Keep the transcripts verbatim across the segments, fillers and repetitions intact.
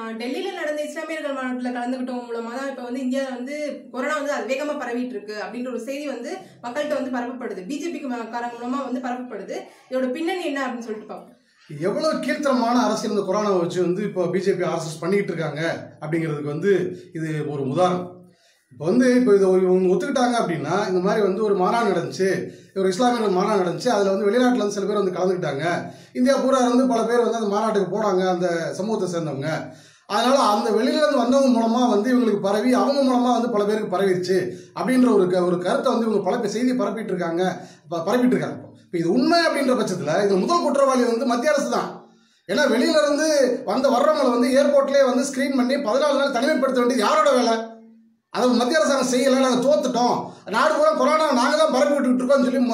டெல்லியில் நடந்த இஸ்லாமியர்கள் மாநாட்டில் கலந்துக்கிட்டவங்க மூலமாக தான் இப்போ வந்து இந்தியாவில் வந்து கொரோனா வந்து அது வேகமாக பரவிட்டு இருக்கு அப்படின்ற ஒரு செய்தி வந்து மக்கள்கிட்ட வந்து பரப்பப்படுது. பிஜேபிக்கு காரங்க மூலமாக வந்து பரப்பப்படுது. இதோட பின்னணி என்ன அப்படின்னு சொல்லிட்டு பார்ப்போம். எவ்வளவு கீழ்த்தரமான அரசியல் இந்த கொரோனாவை வச்சு வந்து இப்போ பிஜேபி ஆர்எஸ்எஸ் பண்ணிக்கிட்டு இருக்காங்க அப்படிங்கிறதுக்கு வந்து இது ஒரு உதாரணம். இப்போ வந்து இப்போ இதை இவங்க ஒத்துக்கிட்டாங்க அப்படின்னா இந்த மாதிரி வந்து ஒரு மாநாடு நடந்துச்சு, ஒரு இஸ்லாமியர்கள் மாநாடு நடந்துச்சு, அதில் வந்து வெளிநாட்டில் வந்து சில பேர் வந்து கலந்துக்கிட்டாங்க, இந்தியா பூரா வந்து பல பேர் வந்து அந்த மாநாட்டுக்கு போனாங்க அந்த சமூகத்தை சேர்ந்தவங்க, அதனால அந்த வெளியிலேருந்து வந்தவங்க மூலமாக வந்து இவங்களுக்கு பரவி அவங்க மூலமாக வந்து பல பேருக்கு பரவிடுச்சு அப்படின்ற ஒரு ஒரு கருத்தை வந்து இவங்க பல செய்தி பரப்பிட்டு இருக்காங்க பரப்பிட்டு இருக்காங்க இப்போ இது உண்மை அப்படின்ற பட்சத்தில் இது முதல் குற்றவாளி வந்து மத்திய அரசு தான். ஏன்னா வெளியில இருந்து வந்த வர்றவங்களை வந்து ஏர்போர்ட்லேயே வந்து ஸ்கிரீன் பண்ணி பதினாலு நாள் தனிமைப்படுத்த வேண்டியது யாரோட வேலை? அதை மத்திய அரசாங்கம் செய்யலை, நாங்கள் தோத்துட்டோம், நாடு பூரா கொரோனா நாங்கள் தான் பரப்பி விட்டுக்கிட்டு இருக்கோம்னு சொல்லி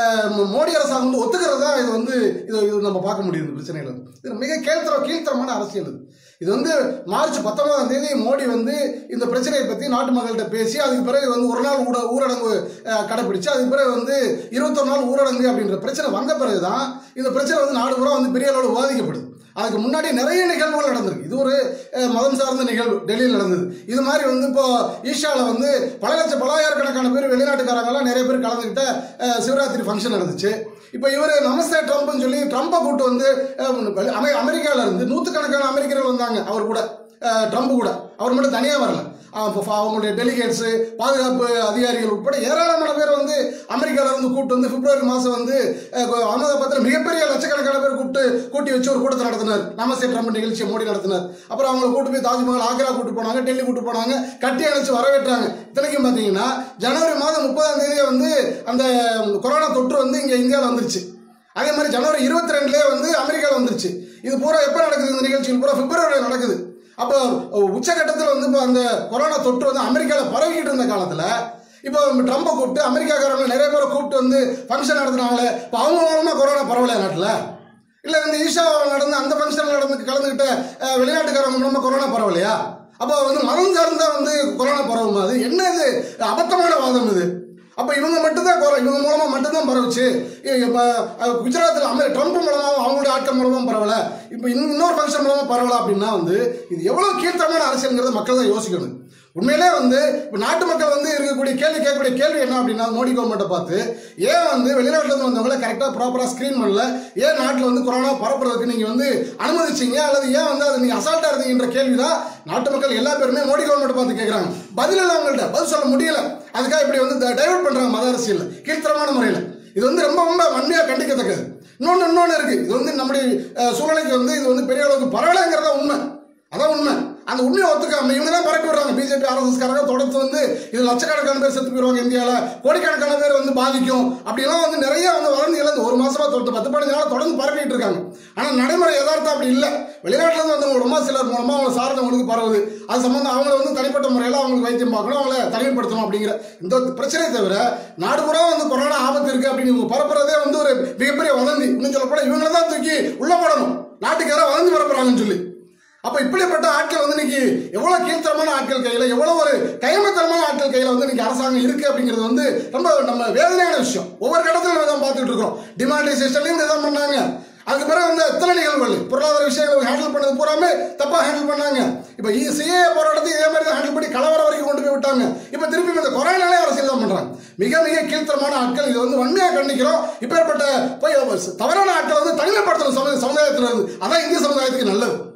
மோடி அரசாங்கம் வந்து ஒத்துக்கிறது தான் இது வந்து இது இது நம்ம பார்க்க முடியுது. இந்த பிரச்சனைகள் இது மிக கேள்த்தர கீழ்த்தரமான அரசியல். இது வந்து மார்ச் பத்தொன்பதாம் தேதி மோடி வந்து இந்த பிரச்சனையை பற்றி நாட்டு மக்கள்கிட்ட பேசி அதுக்கு பிறகு வந்து ஒரு நாள் ஊட ஊரடங்கு கடைப்பிடிச்சு அதுக்கு பிறகு வந்து இருபத்தொரு நாள் ஊரடங்கு அப்படின்ற பிரச்சனை வந்த பிறகு தான் இந்த பிரச்சனை வந்து நாடு பூரா வந்து பெரிய அளவில் விவாதிக்கப்படுது. அதுக்கு முன்னாடி நிறைய நிகழ்வுகள் நடந்திருக்கு. இது ஒரு மதம் சார்ந்த நிகழ்வு டெல்லியில் நடந்தது. இது மாதிரி வந்து இப்போ ஈஷாவில் வந்து பல லட்சம் பலாயிரக்கணக்கான பேர் வெளிநாட்டுக்காரங்கெல்லாம் நிறைய பேர் கலந்துக்கிட்ட சிவராத்திரி ஃபங்க்ஷன் நடந்துச்சு. இப்போ இவர் நமஸ்தே ட்ரம்ப்னு சொல்லி ட்ரம்பை கூட்டு வந்து அமெரிக்காவில் இருந்து நூற்றுக்கணக்கான அமெரிக்கர்கள் வந்தாங்க அவர் கூட, ட்ரம்ப் கூட. அவர் மட்டும் தனியாக வரல, அவங்களுடைய டெலிகேட்ஸு பாதுகாப்பு அதிகாரிகள் உட்பட ஏராளமான பேர் வந்து அமெரிக்காவில் இருந்து கூப்பிட்டு வந்து பிப்ரவரி மாதம் வந்து அகமதாபாத்தில் மிகப்பெரிய லட்சக்கணக்கான பேர் கூப்பிட்டு கூட்டி வச்சு ஒரு கூட்டத்தை நடத்தினார். நமஸ்தே ட்ரம்ப் நிகழ்ச்சியை மோடி நடத்தினார். அப்புறம் அவங்களை கூட்டு போய் தாஜ்மஹால் ஆக்ரா கூட்டு போனாங்க, டெல்லி கூட்டு போனாங்க, கட்டி அணைச்சு வரவேற்றாங்க. இத்தனைக்கும் பார்த்தீங்கன்னா ஜனவரி மாதம் முப்பதாம் தேதியே வந்து அந்த கொரோனா தொற்று வந்து இங்கே இந்தியாவில் வந்துருச்சு. அதே மாதிரி ஜனவரி இருபத்தி ரெண்டுலேயே வந்து அமெரிக்காவில் வந்துருச்சு. இது பூரா எப்போ நடக்குது? இந்த நிகழ்ச்சிகள் பூரா பிப்ரவரியில் நடக்குது. அப்போ உச்சகட்டத்தில் வந்து இப்போ அந்த கொரோனா தொற்று வந்து அமெரிக்காவில் பரவிக்கிட்டு இருந்த காலத்தில் இப்போ ட்ரம்பை கூப்பிட்டு அமெரிக்காக்காரங்க நிறைய பேரை கூப்பிட்டு வந்து ஃபங்க்ஷன் நடத்துனாங்களே, இப்போ அவங்க மூலமாக கொரோனா பரவலையா நாட்டில்? இல்லை இந்த ஈஷா நடந்த அந்த ஃபங்க்ஷனில் நடந்து கலந்துக்கிட்ட வெளிநாட்டுக்காரங்க மூலமாக கொரோனா பரவலையா? அப்போ வந்து மதம் சார்ந்தா வந்து கொரோனா பரவும். அது என்ன இது அபத்தமான வாதம் இது? அப்போ இவங்க மட்டும்தான் இவங்க மூலமாக மட்டும்தான் பரவுச்சு. இப்போ குஜராத்தில் அமெரி ட்ரம்ப் மூலமாக அவங்களுடைய ஆட்கள் மூலமாக பரவலை, இப்போ இன்னொரு ஃபங்க்ஷன் மூலமாக பரவலை அப்படின்னா வந்து இது எவ்வளோ கீழ்த்தரமான அரசியல்ங்கிறத மக்கள் தான் யோசிக்கணும். உண்மையிலே வந்து இப்போ நாட்டு மக்கள் வந்து இருக்கக்கூடிய கேள்வி கேட்கக்கூடிய கேள்வி என்ன அப்படின்னா, மோடி கவர்மெண்ட்டை பார்த்து ஏன் வந்து வெளிநாட்டிலேருந்து வந்தவங்களை கரெக்டாக ப்ராப்பராக ஸ்க்ரீன் பண்ணல, ஏன் நாட்டில் வந்து கொரோனா பரப்புறதுக்கு நீங்கள் வந்து அனுமதிச்சிங்க, அல்லது ஏன் வந்து அதை நீங்கள் அசால்ட்டாக இருந்தீங்கன்ற கேள்வி தான் நாட்டு மக்கள் எல்லா பேருமே மோடி கவர்மெண்ட்டை பார்த்து கேட்குறாங்க. பதில் இல்லை, அவங்கள்ட்ட பதில் சொல்ல முடியல. அதுக்காக இப்படி வந்து டைவர்ட் பண்ணுறாங்க மத அரசியல் கீழ்த்தரமான முறையில். இது வந்து ரொம்ப ரொம்ப வன்மையாக கண்டிக்கத்தக்கது. இன்னொன்று இன்னொன்று இருக்குது. இது வந்து நம்முடைய சூழ்நிலைக்கு வந்து இது வந்து பெரிய அளவுக்கு பரவலைங்கிறதா உண்மை. அதான் உண்மை. அந்த உண்மையை ஒத்துக்காம இவங்க தான் பரப்பி விடுறாங்க. பிஜேபி ஆர்எஸ்எஸ்காரங்க தொடர்ந்து வந்து இது லட்சக்கணக்கான பேர் செத்து போயிடுவாங்க, இந்தியாவில் கோடிக்கணக்கான பேர் வந்து பாதிக்கும் அப்படிலாம் வந்து நிறைய வந்து வளர்ந்து இழந்து ஒரு மாசமா தொட்டு பத்து பதினஞ்சு நாள் தொடர்ந்து பரப்பிட்டு இருக்காங்க. ஆனால் நடைமுறை யதார்த்தம் அப்படி இல்லை. வெளிநாட்டில் இருந்து வந்தவங்க ரொம்ப சிலர் மூலமாக அவங்க சார்ந்தவங்களுக்கு பரவுது. அது சம்பந்தம் அவங்களை வந்து தனிப்பட்ட முறையில் அவங்களுக்கு வைத்தியம் பார்க்கணும், அவங்கள தனிமைப்படுத்தணும் அப்படிங்கிற இந்த பிரச்சனையை தவிர நாடு பூரா வந்து கொரோனா ஆபத்து இருக்கு அப்படின்னு இவங்க பரப்புறதே வந்து ஒரு மிகப்பெரிய வதந்தி. இன்னும் சொல்லப்போனால் இவங்களை தான் தூக்கி உள்ள போடணும், நாட்டுக்கு யாராவது வதந்தி பரப்புறாங்கன்னு சொல்லி. அப்போ இப்படிப்பட்ட ஆட்கள் வந்து இன்னைக்கு எவ்வளோ கீழ்த்தரமான ஆட்கள் கையில், எவ்வளோ ஒரு கைமத்தரமான ஆட்கள் கையில் வந்து இன்னைக்கு அரசாங்கம் இருக்கு அப்படிங்கிறது வந்து ரொம்ப நம்ம வேதனையான விஷயம். ஒவ்வொரு கடத்திலும் நம்ம தான் பார்த்துட்டு இருக்கோம். டிமானிட்டைசேஷன்லையும் இதான் பண்ணாங்க. அதுக்கு பிறகு வந்து எத்தனை நிகழ்வுகள் பொருளாதார விஷயங்களை ஹேண்டில் பண்ணது பூராமே தப்பாக ஹேண்டில் பண்ணாங்க. இப்போ சிஏ போராட்டத்தை இதே மாதிரி தான் ஹேண்டில் பண்ணி கலவரம் வரைக்கும் கொண்டு போய் விட்டாங்க. இப்போ திருப்பி இந்த கொரோனாலே அரசியல் தான் பண்ணுறாங்க. மிக மிக கீழ்த்தரமான ஆட்கள். இது வந்து வன்மையாக கண்டிக்கிறோம். இப்பேற்பட்ட போய் தவறான ஆட்களை வந்து தனிமைப்படுத்தணும் சமுதாயத்தில் இருந்து. அதான் இந்திய சமுதாயத்துக்கு நல்லது.